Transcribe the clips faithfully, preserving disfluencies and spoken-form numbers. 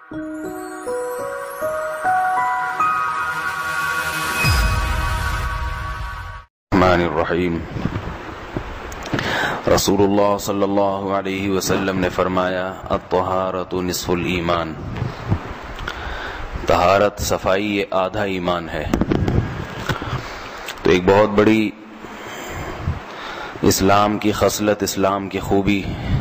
الرحمن الرحیم۔ رسول اللہ صلی اللہ علیہ وسلم نے فرمایا الطہارۃ نصف الایمان، طہارت صفائی یہ آدھا ایمان ہے۔ تو ایک بہت بڑی اسلام کی خصلت، اسلام کی خوبی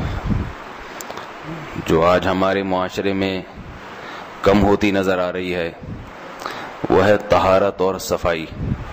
جو آج ہمارے معاشرے میں کم ہوتی نظر آ رہی ہے وہ ہے طہارت اور صفائی۔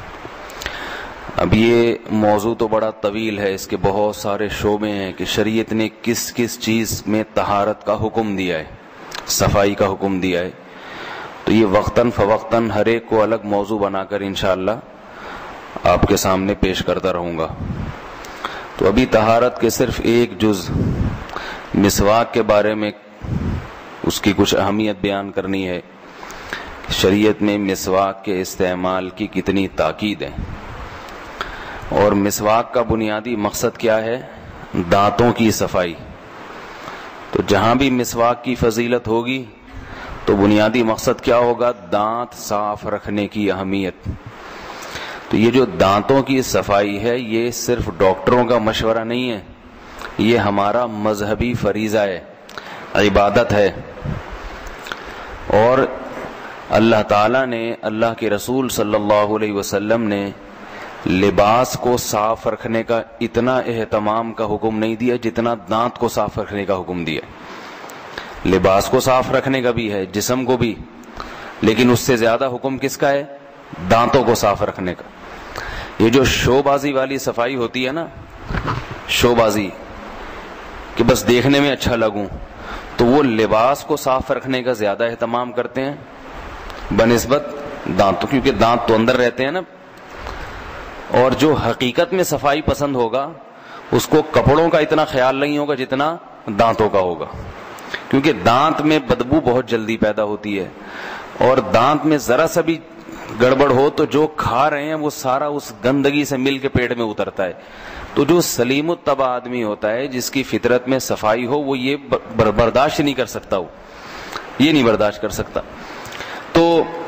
اب یہ موضوع تو بڑا طویل ہے، اس کے بہت سارے شعبے ہیں کہ شریعت نے کس کس چیز میں طہارت کا حکم دیا ہے، صفائی کا حکم دیا ہے۔ تو یہ وقتاً فوقتاً ہر ایک کو الگ موضوع بنا کر انشاءاللہ آپ کے سامنے پیش کرتا رہوں گا۔ تو ابھی طہارت کے صرف ایک جز مسواک کے بارے میں اس کی کچھ اہمیت بیان کرنی ہے۔ شریعت میں مسواک کے استعمال کی کتنی تاکید ہے، اور مسواک کا بنیادی مقصد کیا ہے؟ دانتوں کی صفائی۔ تو جہاں بھی مسواک کی فضیلت ہوگی تو بنیادی مقصد کیا ہوگا؟ دانت صاف رکھنے کی اہمیت۔ تو یہ جو دانتوں کی صفائی ہے یہ صرف ڈاکٹروں کا مشورہ نہیں ہے، یہ ہمارا مذہبی فریضہ ہے، عبادت ہے۔ اور اللہ تعالیٰ نے، اللہ کے رسول صلی اللہ علیہ وسلم نے لباس کو صاف رکھنے کا اتنا اہتمام کا حکم نہیں دیا جتنا دانت کو صاف رکھنے کا حکم دیا۔ لباس کو صاف رکھنے کا بھی ہے، جسم کو بھی، لیکن اس سے زیادہ حکم کس کا ہے؟ دانتوں کو صاف رکھنے کا۔ یہ جو شو بازی والی صفائی ہوتی ہے نا، شو بازی کہ بس دیکھنے میں اچھا لگوں، تو وہ لباس کو صاف رکھنے کا زیادہ اہتمام کرتے ہیں بنسبت دانتوں، کیونکہ دانت تو اندر رہتے ہیں نا۔ اور جو حقیقت میں صفائی پسند ہوگا اس کو کپڑوں کا اتنا خیال نہیں ہوگا جتنا دانتوں کا ہوگا، کیونکہ دانت میں بدبو بہت جلدی پیدا ہوتی ہے، اور دانت میں ذرا سا بھی گڑبڑ ہو تو جو کھا رہے ہیں وہ سارا اس گندگی سے مل کے پیٹ میں اترتا ہے۔ تو جو سلیم الطبع آدمی ہوتا ہے، جس کی فطرت میں صفائی ہو، وہ یہ برداشت نہیں کر سکتا، وہ یہ نہیں برداشت کر سکتا۔ تو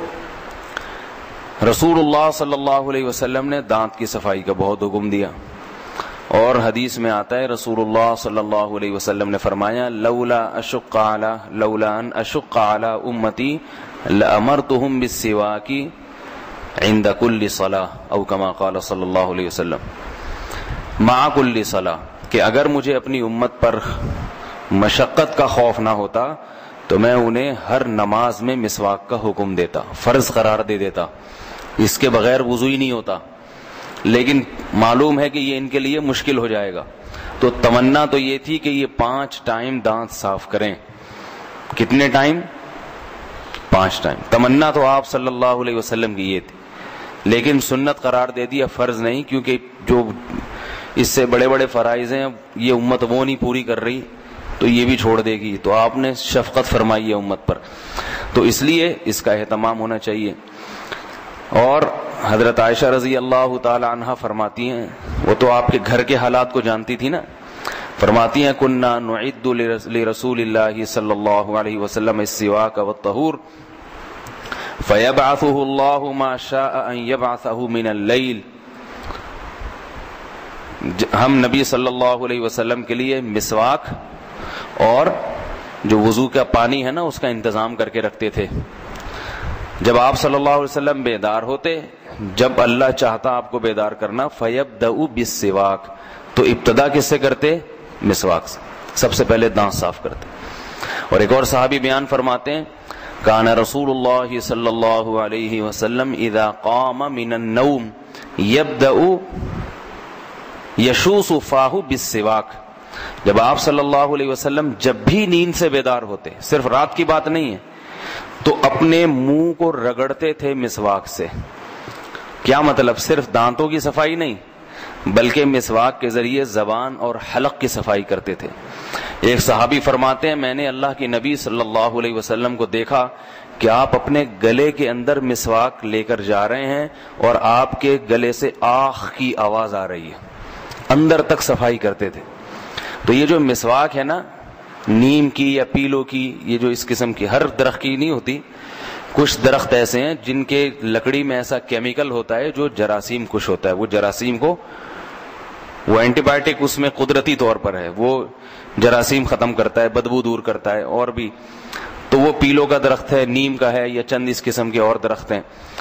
رسول اللہ صلی اللہ علیہ وسلم نے دانت کی صفائی کا بہت حکم دیا، اور حدیث میں آتا ہے رسول اللہ صلی اللہ علیہ وسلم نے فرمایا لولا اشق علی لولا ان اشق علی امتی لامرتهم بالسواک عند كل صلاة او كما قال صلی اللہ علیہ وسلم مع كل صلاة، کہ اگر مجھے اپنی امت پر مشقت کا خوف نہ ہوتا تو میں انہیں ہر نماز میں مسواک کا حکم دیتا، فرض قرار دے دیتا، اس کے بغیر وضو ہی نہیں ہوتا۔ لیکن معلوم ہے کہ یہ ان کے لیے مشکل ہو جائے گا، تو تمنا تو یہ تھی کہ یہ پانچ ٹائم دانت صاف کریں۔ کتنے ٹائم؟ پانچ ٹائم۔ تمنا تو آپ صلی اللہ علیہ وسلم کی یہ تھی، لیکن سنت قرار دے دیا، فرض نہیں، کیونکہ جو اس سے بڑے بڑے فرائض ہیں یہ امت وہ نہیں پوری کر رہی تو یہ بھی چھوڑ دے گی، تو آپ نے شفقت فرمائی ہے امت پر، تو اس لیے اس کا اہتمام ہونا چاہیے۔ اور حضرت عائشہ رضی اللہ تعالی عنہا فرماتی ہیں، وہ تو آپ کے گھر کے حالات کو جانتی تھی نا، فرماتی ہیں کننا نعد لرسول اللہ صلی اللہ علیہ وسلم السواک والطہور فیبعثہ اللہ ما شاء ان یبعثہ من اللیل۔ ہم نبی صلی اللہ علیہ وسلم کے لیے مسواک اور جو وضو کا پانی ہے نا اس کا انتظام کر کے رکھتے تھے۔ جب آپ صلی اللہ علیہ وسلم بیدار ہوتے، جب اللہ چاہتا آپ کو بیدار کرنا، فَيَبْدَأُ بِالسِّوَاكِ، تو ابتدا کس سے کرتے؟ مسواک سے، سب سے پہلے دانت صاف کرتے۔ اور ایک اور صحابی بیان فرماتے ہیں کان رسول اللہ صلی اللہ علیہ وسلم اذا قام من النوم يبدأ يشوص فاہ بالسواک، جب آپ صلی اللہ علیہ وسلم جب بھی نیند سے بیدار ہوتے، صرف رات کی بات نہیں ہے، تو اپنے منہ کو رگڑتے تھے مسواک سے۔ کیا مطلب؟ صرف دانتوں کی صفائی نہیں بلکہ مسواک کے ذریعے زبان اور حلق کی صفائی کرتے تھے۔ ایک صحابی فرماتے ہیں میں نے اللہ کے نبی صلی اللہ علیہ وسلم کو دیکھا کہ آپ اپنے گلے کے اندر مسواک لے کر جا رہے ہیں اور آپ کے گلے سے آخ کی آواز آ رہی ہے، اندر تک صفائی کرتے تھے۔ تو یہ جو مسواک ہے نا نیم کی یا پیلو کی، یہ جو اس قسم کی، ہر درخت کی نہیں ہوتی، کچھ درخت ایسے ہیں جن کے لکڑی میں ایسا کیمیکل ہوتا ہے جو جراثیم کش ہوتا ہے، وہ جراثیم کو، وہ اینٹی بائیوٹک اس میں قدرتی طور پر ہے، وہ جراثیم ختم کرتا ہے، بدبو دور کرتا ہے، اور بھی تو وہ پیلو کا درخت ہے، نیم کا ہے، یا چند اس قسم کے اور درخت ہیں.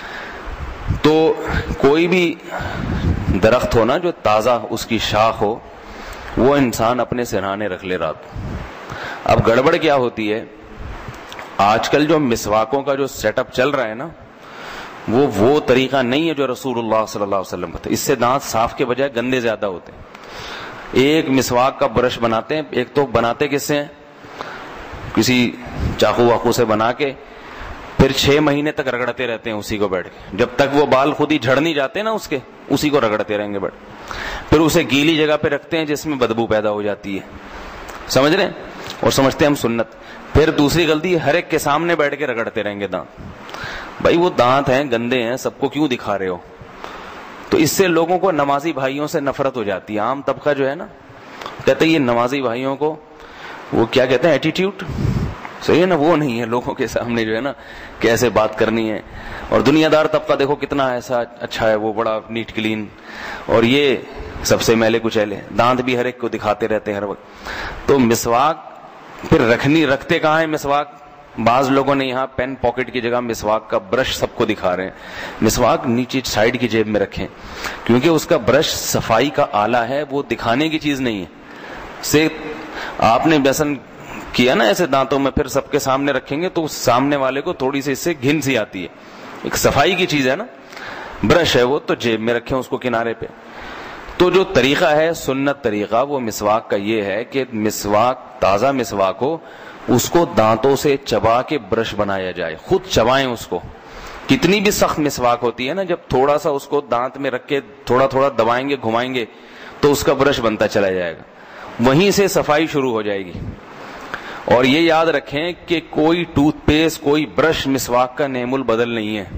تو کوئی بھی درخت ہو نا جو تازہ اس کی شاخ ہو، وہ انسان اپنے سرہانے رکھ لے رات. اب گڑبڑ کیا ہوتی ہے، آج کل جو مسواکوں کا جو سیٹ اپ چل رہا ہے نا، وہ وہ طریقہ نہیں ہے جو رسول اللہ صلی اللہ علیہ وسلم کا تھا. اس سے دانت صاف کے بجائے گندے زیادہ ہوتے ہیں. ایک مسواک کا برش بناتے ہیں، ایک تو بناتے کس سے ہیں، کسی چاقو واقو سے بنا کے، پھر چھ مہینے تک رگڑتے رہتے ہیں اسی کو بیٹھ کے، جب تک وہ بال خود ہی جھڑ نہیں جاتے نا اس کے، اسی کو رگڑتے رہیں گے بیٹھ. پھر اسے گیلی جگہ پہ رکھتے ہیں جس میں بدبو پیدا ہو جاتی ہے، سمجھ رہے ہیں، اور سمجھتے ہیں ہم سنت. پھر دوسری غلطی، ہر ایک کے سامنے بیٹھ کے رگڑتے رہیں گے دانت. بھائی وہ دانت ہیں، گندے ہیں، سب کو کیوں دکھا رہے ہو؟ تو اس سے لوگوں کو نمازی بھائیوں سے نفرت ہو جاتی ہے. عام طبقہ جو ہے نا کہتے ہیں یہ نمازی بھائیوں کو، وہ کیا کہتے ہیں، ایٹیٹیوڈ، صحیح ہے نا، وہ نہیں ہے لوگوں کے سامنے جو ہے نا کیسے بات کرنی ہے. اور دنیا دار طبقہ دیکھو کتنا ایسا اچھا ہے، وہ بڑا نیٹ کلین، اور یہ سب سے میلے کچیلے، دانت بھی ہر ایک کو دکھاتے رہتے ہیں ہر وقت. تو مسواک پھر رکھنی، رکھتے کہاں ہے مسواک؟ بعض لوگوں نے یہاں پین پاکٹ کی جگہ مسواک کا برش سب کو دکھا رہے ہیں. مسواک نیچے سائڈ کی جیب میں رکھیں، کیونکہ اس کا برش صفائی کا آلہ ہے، وہ دکھانے کی چیز نہیں ہے. سے آپ نے بیسن کیا نا ایسے دانتوں میں، پھر سب کے سامنے رکھیں گے تو سامنے والے کو تھوڑی سی اس سے گھن سی آتی ہے. ایک صفائی کی چیز ہے نا، برش ہے وہ تو جیب میں رکھیں اس کو کنارے پہ. تو جو طریقہ ہے سنت طریقہ وہ مسواک کا یہ ہے کہ مسواک، تازہ مسواک ہو، اس کو دانتوں سے چبا کے برش بنایا جائے، خود چبائیں اس کو. کتنی بھی سخت مسواک ہوتی ہے نا، جب تھوڑا سا اس کو دانت میں رکھ کے تھوڑا تھوڑا دبائیں گے، گھمائیں گے تو اس کا برش بنتا چلا جائے گا، وہیں سے صفائی شروع ہو جائے گی. اور یہ یاد رکھیں کہ کوئی ٹوتھ پیسٹ، کوئی برش مسواک کا نعم البدل نہیں ہے.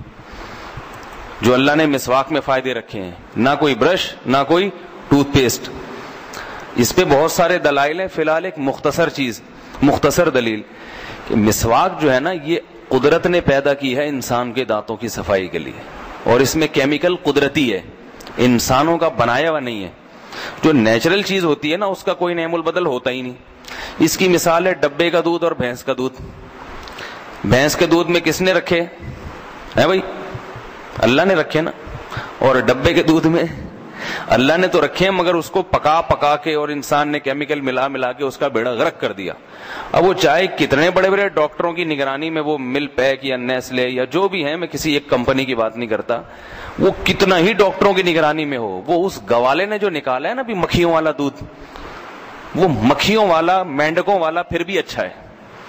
جو اللہ نے مسواک میں فائدے رکھے ہیں، نہ کوئی برش نہ کوئی ٹوتھ پیسٹ. اس پہ بہت سارے دلائل ہیں، فی الحال ایک مختصر چیز، مختصر دلیل کہ مسواک جو ہے نا یہ قدرت نے پیدا کی ہے انسان کے دانتوں کی صفائی کے لیے، اور اس میں کیمیکل قدرتی ہے، انسانوں کا بنایا ہوا نہیں ہے. جو نیچرل چیز ہوتی ہے نا اس کا کوئی نعم البدل ہوتا ہی نہیں. اس کی مثال ہے ڈبے کا دودھ اور بھینس کا دودھ. بھینس کے دودھ میں کس نے رکھے ہے بھائی؟ اللہ نے رکھے نا. اور ڈبے کے دودھ میں اللہ نے تو رکھے ہیں، مگر اس کو پکا پکا کے اور انسان نے کیمیکل ملا ملا کے اس کا بیڑا غرق کر دیا. اب وہ چاہے کتنے بڑے بڑے ڈاکٹروں کی نگرانی میں، وہ مل پیک یا نیسلے یا جو بھی ہیں، میں کسی ایک کمپنی کی بات نہیں کرتا، وہ کتنا ہی ڈاکٹروں کی نگرانی میں ہو، وہ اس گوالے نے جو نکالا ہے نا بھی مکھیوں والا دودھ، وہ مکھیوں والا، مینڈکوں والا پھر بھی اچھا ہے.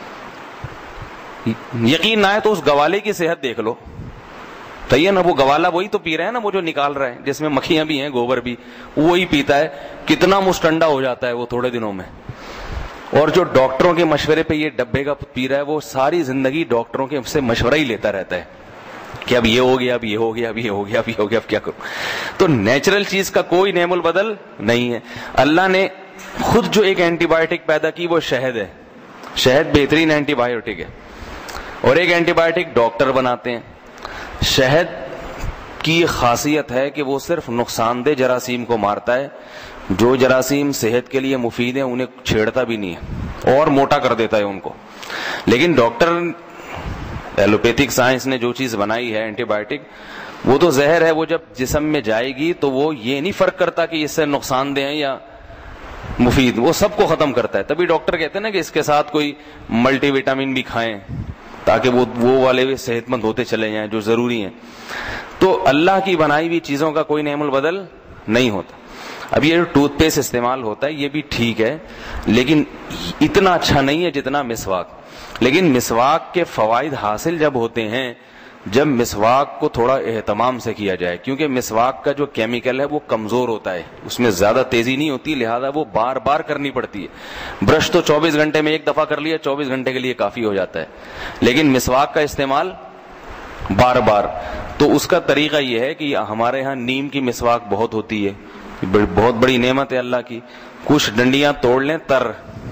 یقین نہ ہے تو اس گوالے کی صحت دیکھ لو، صحیح ہے نا، وہ گوالا وہی تو پی رہے ہیں نا، وہ جو نکال رہے ہیں جس میں مکھیاں بھی ہیں، گوبر بھی، وہی پیتا ہے. کتنا مستنڈا ہو جاتا ہے وہ تھوڑے دنوں میں. اور جو ڈاکٹروں کے مشورے پہ یہ ڈبے کا پی رہا ہے، وہ ساری زندگی ڈاکٹروں کے سے مشورہ ہی لیتا رہتا ہے کہ اب یہ ہو گیا، اب یہ ہو گیا، اب یہ ہو گیا، اب یہ ہو گیا، اب کیا کروں. تو نیچرل چیز کا کوئی نعم البدل نہیں ہے. اللہ نے خود جو ایک اینٹی بایوٹک پیدا کی وہ شہد ہے. شہد بہترین اینٹی بایوٹک ہے، اور ایک اینٹی بایوٹک ڈاکٹر بناتے ہیں. شہد کی خاصیت ہے کہ وہ صرف نقصان دہ جراثیم کو مارتا ہے، جو جراثیم صحت کے لیے مفید ہیں انہیں چھیڑتا بھی نہیں ہے، اور موٹا کر دیتا ہے ان کو. لیکن ڈاکٹر، ایلوپیتھک سائنس نے جو چیز بنائی ہے اینٹی بایوٹک، وہ تو زہر ہے، وہ جب جسم میں جائے گی تو وہ یہ نہیں فرق کرتا کہ اس سے نقصان دہ ہیں یا مفید، وہ سب کو ختم کرتا ہے. تبھی ڈاکٹر کہتے ہیں نا کہ اس کے ساتھ کوئی ملٹی وٹامن بھی کھائیں تاکہ وہ وہ والے بھی صحت مند ہوتے چلے جائیں جو ضروری ہیں. تو اللہ کی بنائی ہوئی چیزوں کا کوئی نعم البدل نہیں ہوتا. اب یہ جو ٹوتھ پیسٹ استعمال ہوتا ہے یہ بھی ٹھیک ہے، لیکن اتنا اچھا نہیں ہے جتنا مسواک. لیکن مسواک کے فوائد حاصل جب ہوتے ہیں جب مسواک کو تھوڑا اہتمام سے کیا جائے، کیونکہ مسواک کا جو کیمیکل ہے وہ کمزور ہوتا ہے، اس میں زیادہ تیزی نہیں ہوتی، لہذا وہ بار بار کرنی پڑتی ہے. برش تو چوبیس گھنٹے میں ایک دفعہ کر لیا، چوبیس گھنٹے کے لیے کافی ہو جاتا ہے، لیکن مسواک کا استعمال بار بار. تو اس کا طریقہ یہ ہے کہ ہمارے ہاں نیم کی مسواک بہت ہوتی ہے، بہت بڑی نعمت ہے اللہ کی. کچھ ڈنڈیاں توڑ لیں تر،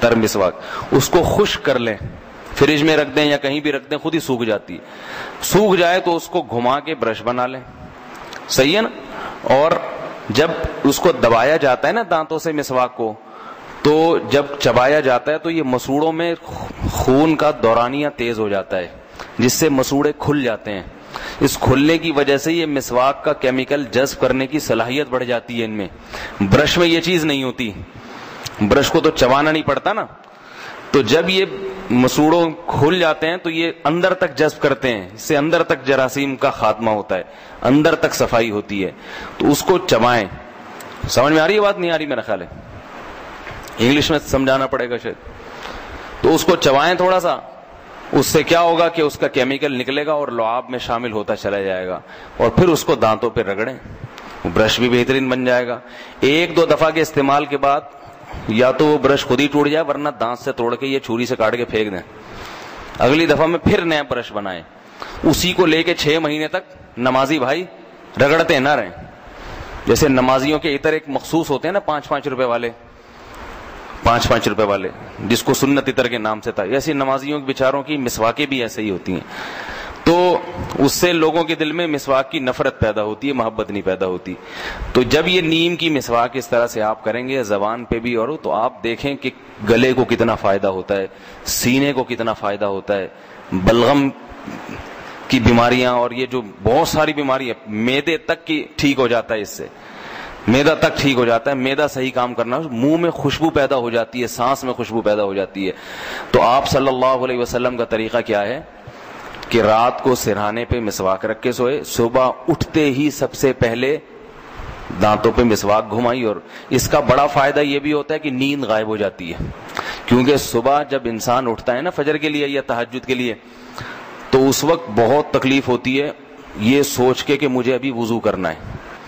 تر مسواک, اس کو خشک کر لیں, فریج میں رکھ دیں یا کہیں بھی رکھ دیں, خود ہی سوکھ جاتی ہے. سوکھ جائے تو اس کو گھما کے برش بنا لیں, صحیح ہے نا. اور جب اس کو دبایا جاتا ہے نا دانتوں سے مسواک کو, تو جب چبایا جاتا ہے تو یہ مسوڑوں میں خون کا دورانیہ تیز ہو جاتا ہے, جس سے مسوڑے کھل جاتے ہیں. اس کھلنے کی وجہ سے یہ مسواک کا کیمیکل جذب کرنے کی صلاحیت بڑھ جاتی ہے ان میں. برش میں یہ چیز نہیں ہوتی, برش کو تو چبانا نہیں پڑتا نا, تو جب یہ مسوڑوں کھل جاتے ہیں تو یہ اندر تک جذب کرتے ہیں, اس سے اندر تک جراثیم کا خاتمہ ہوتا ہے, اندر تک صفائی ہوتی ہے. تو اس کو چبائیں. سمجھ میں آ رہی ہے بات؟ نہیں آ رہی میرا خیال ہے, انگلش میں سمجھانا پڑے گا شاید. تو اس کو چبائیں تھوڑا سا, اس سے کیا ہوگا کہ اس کا کیمیکل نکلے گا اور لعاب میں شامل ہوتا چلا جائے گا, اور پھر اس کو دانتوں پہ رگڑیں, برش بھی بہترین بن جائے گا. ایک دو دفعہ کے استعمال کے بعد یا تو وہ برش خود ہی ٹوٹ جائے, ورنہ دانت سے توڑ کے یہ چھری سے کاٹ کے پھینک دیں. اگلی دفعہ میں پھر نیا برش بنائیں. اسی کو لے کے چھ مہینے تک نمازی بھائی رگڑتے نہ رہیں. جیسے نمازیوں کے عطر ایک مخصوص ہوتے ہیں نا, پانچ پانچ روپے والے, پانچ پانچ روپے والے, جس کو سنت عطر کے نام سے تھا, ایسی نمازیوں کے بیچاروں کی مسواکیں بھی ایسے ہی ہوتی ہیں. تو اس سے لوگوں کے دل میں مسواک کی نفرت پیدا ہوتی ہے, محبت نہیں پیدا ہوتی. تو جب یہ نیم کی مسواک اس طرح سے آپ کریں گے زبان پہ بھی, اور تو آپ دیکھیں کہ گلے کو کتنا فائدہ ہوتا ہے, سینے کو کتنا فائدہ ہوتا ہے, بلغم کی بیماریاں اور یہ جو بہت ساری بیماریاں, معدے تک کی ٹھیک ہو جاتا ہے اس سے, میدا تک ٹھیک ہو جاتا ہے. میدا صحیح کام کرنا, منہ میں خوشبو پیدا ہو جاتی ہے, سانس میں خوشبو پیدا ہو جاتی ہے. تو آپ صلی اللہ علیہ وسلم کا طریقہ کیا ہے کہ رات کو سرہانے پہ مسواک رکھ کے سوئے, صبح اٹھتے ہی سب سے پہلے دانتوں پہ مسواک گھمائی. اور اس کا بڑا فائدہ یہ بھی ہوتا ہے کہ نیند غائب ہو جاتی ہے, کیونکہ صبح جب انسان اٹھتا ہے نا فجر کے لیے یا تہجد کے لیے, تو اس وقت بہت تکلیف ہوتی ہے یہ سوچ کے کہ مجھے ابھی وضو کرنا ہے.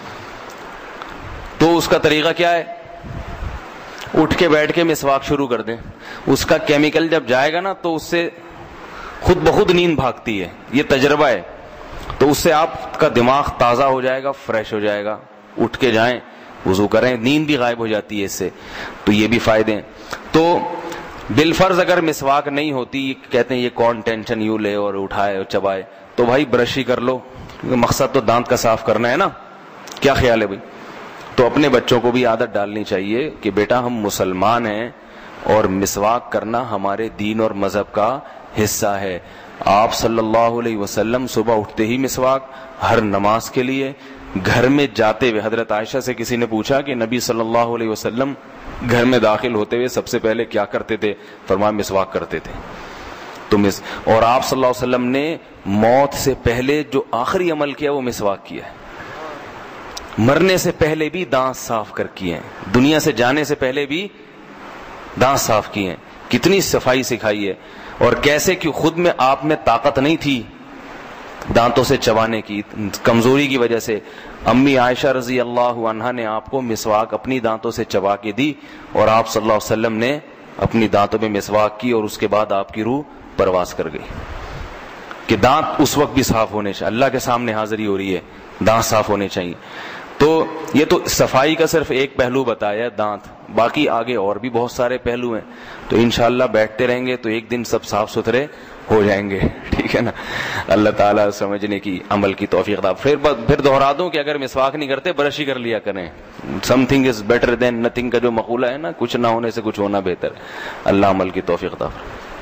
تو اس کا طریقہ کیا ہے, اٹھ کے بیٹھ کے مسواک شروع کر دیں. اس کا کیمیکل جب جائے گا نا تو اس سے خود بخود نیند بھاگتی ہے, یہ تجربہ ہے. تو اس سے آپ کا دماغ تازہ ہو جائے گا, فریش ہو جائے گا. اٹھ کے جائیں, وضو کریں, نیند بھی غائب ہو جاتی ہے اس سے. تو یہ بھی فائدے ہیں. تو بالفرض اگر مسواک نہیں ہوتی, کہتے ہیں یہ کون ٹینشن یوں لے اور اٹھائے اور چبائے, تو بھائی برش ہی کر لو, مقصد تو دانت کا صاف کرنا ہے نا. کیا خیال ہے بھائی؟ تو اپنے بچوں کو بھی عادت ڈالنی چاہیے کہ بیٹا ہم مسلمان ہیں اور مسواک کرنا ہمارے دین اور مذہب کا حصہ ہے. آپ صلی اللہ علیہ وسلم صبح اٹھتے ہی مسواک, ہر نماز کے لیے. گھر میں جاتے ہوئے حضرت عائشہ سے کسی نے پوچھا کہ نبی صلی اللہ علیہ وسلم گھر میں داخل ہوتے ہوئے سب سے پہلے کیا کرتے تھے؟ فرمایا مسواک کرتے تھے. تو مس اور آپ صلی اللہ علیہ وسلم نے موت سے پہلے جو آخری عمل کیا وہ مسواک کیا ہے. مرنے سے پہلے بھی دانت صاف کر کیے ہیں, دنیا سے جانے سے پہلے بھی دانت صاف کیے ہیں. کتنی صفائی سکھائی ہے. اور کیسے کہ خود میں آپ میں طاقت نہیں تھی دانتوں سے چبانے کی, کمزوری کی وجہ سے امی عائشہ رضی اللہ عنہا نے آپ کو مسواک اپنی دانتوں سے چبا کے دی, اور آپ صلی اللہ علیہ وسلم نے اپنی دانتوں میں مسواک کی, اور اس کے بعد آپ کی روح پرواز کر گئی. کہ دانت اس وقت بھی صاف ہونے چاہیے, اللہ کے سامنے حاضری ہو رہی ہے, دانت صاف ہونے چاہیے. تو یہ تو صفائی کا صرف ایک پہلو بتایا دانت, باقی آگے اور بھی بہت سارے پہلو ہیں. تو انشاءاللہ بیٹھتے رہیں گے تو ایک دن سب صاف ستھرے ہو جائیں گے, ٹھیک ہے نا. اللہ تعالیٰ سمجھنے کی, عمل کی توفیق دے. پھر پھر دوہرا دوں کہ اگر مسواک نہیں کرتے برش ہی کر لیا کریں. Something is better than nothing کا جو مقولہ ہے نا, کچھ نہ ہونے سے کچھ ہونا بہتر. اللہ عمل کی توفیق دے.